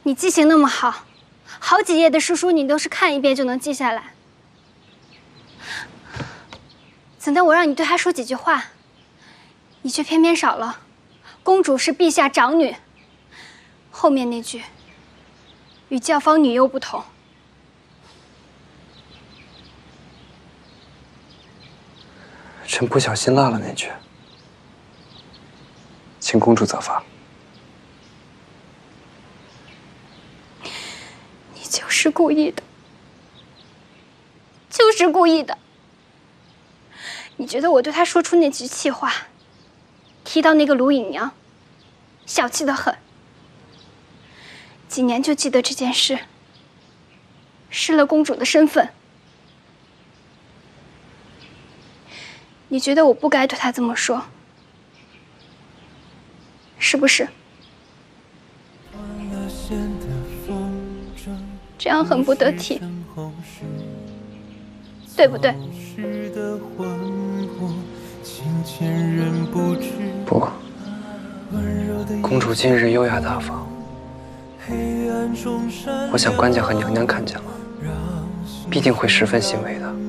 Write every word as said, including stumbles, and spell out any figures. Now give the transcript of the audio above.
你记性那么好，好几页的诗书你都是看一遍就能记下来。怎的我让你对他说几句话，你却偏偏少了“公主是陛下长女”后面那句“与教坊女幼不同”。 臣不小心落了那句，请公主责罚。 你就是故意的，就是故意的。你觉得我对他说出那句气话，提到那个卢隐娘，小气得很。几年就记得这件事，失了公主的身份。你觉得我不该对他这么说，是不是？这样很不得体，对不对？ 不，公主近日优雅大方，我想官家和娘娘看见了，必定会十分欣慰的。